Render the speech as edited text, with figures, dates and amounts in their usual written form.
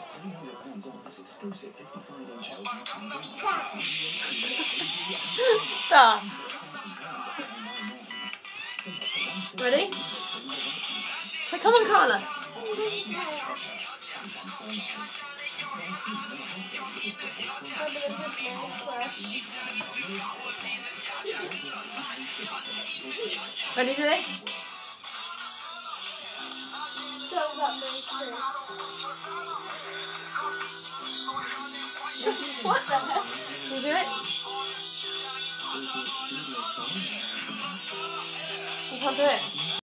Start. Ready? So come on, Carla. Ready for this? What the hell? Can you do it? You can't do it.